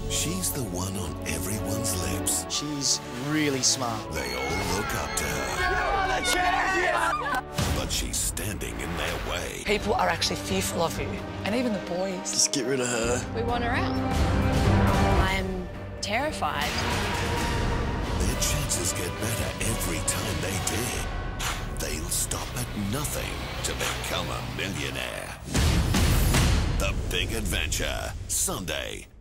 She's the one on everyone's lips. She's really smart. They all look up to her. You're the champion! But she's standing in their way. People are actually fearful of you, and even the boys. Just get rid of her. We want her out. I'm terrified. Their chances get better every time they dare. They'll stop at nothing to become a millionaire. The Big Adventure, Sunday.